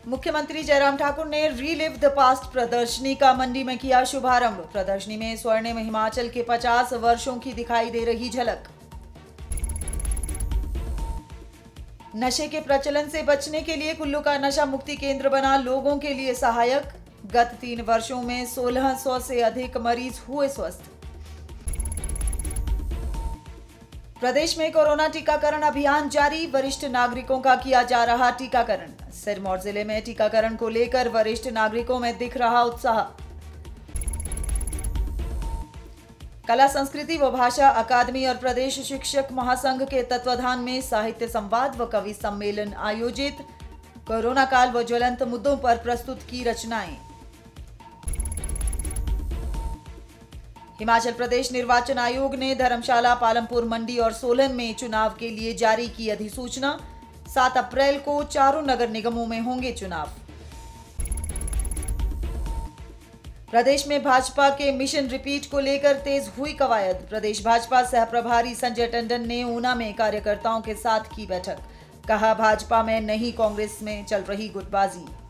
मुख्यमंत्री जयराम ठाकुर ने relive the past प्रदर्शनी का मंडी में किया शुभारंभ। प्रदर्शनी में स्वर्णिम हिमाचल के 50 वर्षों की दिखाई दे रही झलक। नशे के प्रचलन से बचने के लिए कुल्लू का नशा मुक्ति केंद्र बना लोगों के लिए सहायक। गत 3 वर्षों में 1600 से अधिक मरीज हुए स्वस्थ। प्रदेश में कोरोना टीकाकरण अभियान जारी। वरिष्ठ नागरिकों का किया जा रहा टीकाकरण। सिरमौर जिले में टीकाकरण को लेकर वरिष्ठ नागरिकों में दिख रहा उत्साह। कला संस्कृति व भाषा अकादमी और प्रदेश शिक्षक महासंघ के तत्वाधान में साहित्य संवाद व कवि सम्मेलन आयोजित। कोरोना काल व ज्वलंत मुद्दों पर प्रस्तुत की रचनाएं। हिमाचल प्रदेश निर्वाचन आयोग ने धर्मशाला, पालमपुर, मंडी और सोलन में चुनाव के लिए जारी की अधिसूचना। 7 अप्रैल को चारों नगर निगमों में होंगे चुनाव। प्रदेश में भाजपा के मिशन रिपीट को लेकर तेज हुई कवायद। प्रदेश भाजपा सह प्रभारी संजय टंडन ने ऊना में कार्यकर्ताओं के साथ की बैठक। कहा, भाजपा में नहीं कांग्रेस में चल रही गुटबाजी।